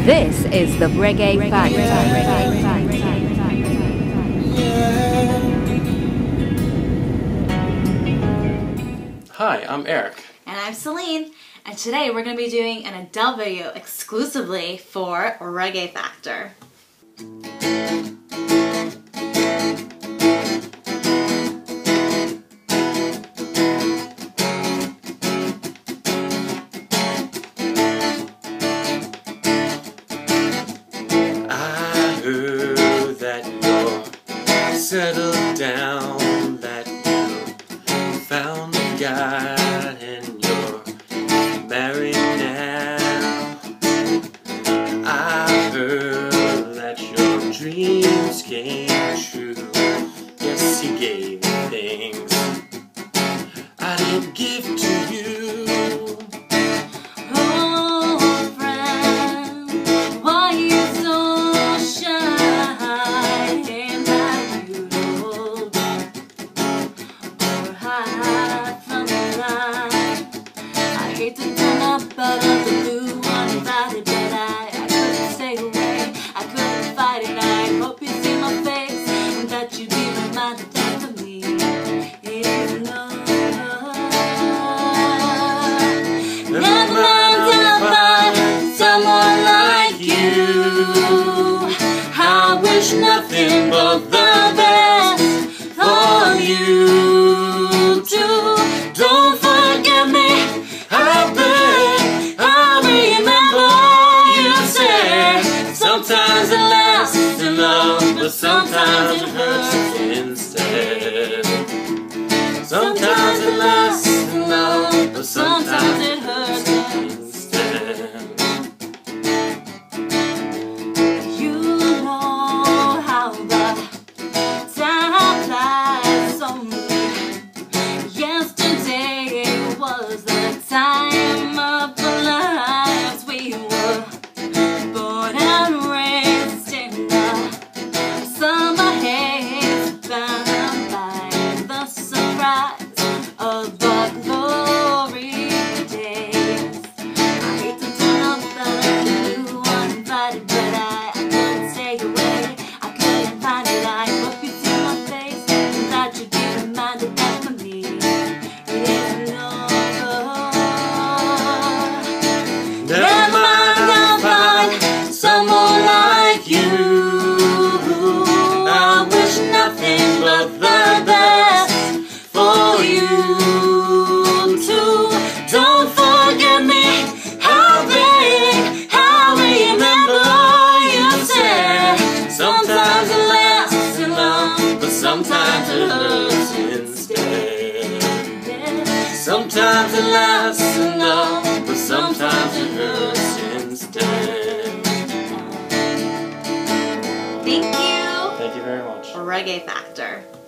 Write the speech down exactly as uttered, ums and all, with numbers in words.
This is the Reggae Factor. Hi, I'm Eric. And I'm Celine. And today we're going to be doing an Adele video exclusively for Reggae Factor. I heard that you're settled down, that you found a guy and you're married now. I heard that your dreams came true. Yes, he gave you things I didn't give to you. To turn up out of the blue uninvited, but I, I couldn't stay away, I couldn't fight it. I hope you see my face and that you be reminded that for me it is love. Never mind, I'll find someone like you. I wish nothing but the best for you too. Don't forget me. Sometimes it lasts in love, but sometimes it hurts instead. Sometimes it lasts in love, but sometimes it hurts instead. You know how the time flies on me. Yesterday was the time of our lives. We were born and raised in the summer haze, bound by the surprise of the glory days. I hate to turn up out of the blue uninvited, but I, I couldn't stay away, I couldn't find it. I hope you see my face and that you'd be reminded that for me it isn't over. Never mind, I'll find someone like you. I wish nothing but the best for you too. Don't forget me, how big, how remember you said. Sometimes it lasts in love, but sometimes it hurts instead. Sometimes it lasts in love, but sometimes it hurts instead. Thank you. Thank you very much. Reggae Factor.